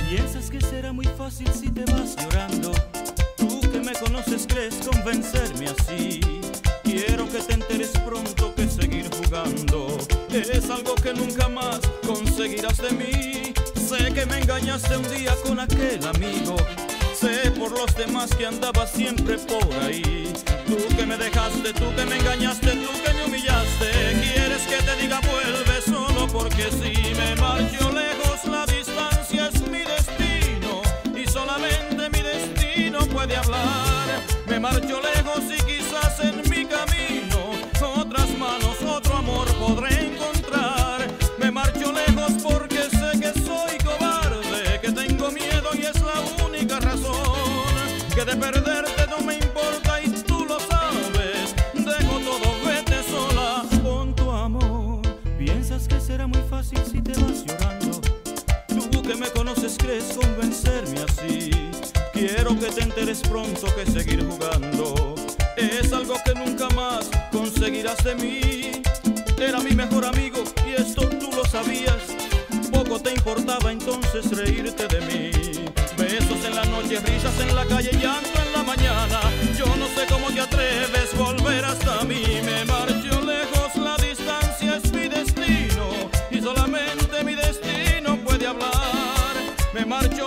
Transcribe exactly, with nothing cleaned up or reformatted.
Piensas que será muy fácil si te vas llorando. Tú que me conoces crees convencerme así. Quiero que te enteres pronto que seguir jugando es algo que nunca más conseguirás de mí. Sé que me engañaste un día con aquel amigo. Sé por los demás que andabas siempre por ahí. Tú que me dejaste, tú que me engañaste, tú que me humillaste. Quieres que te diga vuelve solo porque sí. Me marcho lejos, la distancia es mi destino y solamente mi destino puede hablar. Me marcho lejos y quizás en mi camino otras manos, otro amor podré encontrar. Me marcho lejos porque sé que soy cobarde, que tengo miedo y es la única razón, que de perderte no me importa y tú lo sabes. Dejo todo, vete sola con tu amor. Piensas que será muy fácil si te vas llorando. Tú que me conoces crees convencerme así. Quiero que te enteres pronto que seguir jugando es algo que nunca más conseguirás de mí. Era mi mejor amigo y esto tú lo sabías. Poco te importaba entonces reírte de mí. Besos en la noche, risas en la calle, llanto en la mañana. Yo no sé cómo te atreves volver hasta mí. Me marcho lejos, la distancia es mi destino y solamente mi destino puede hablar. Me marcho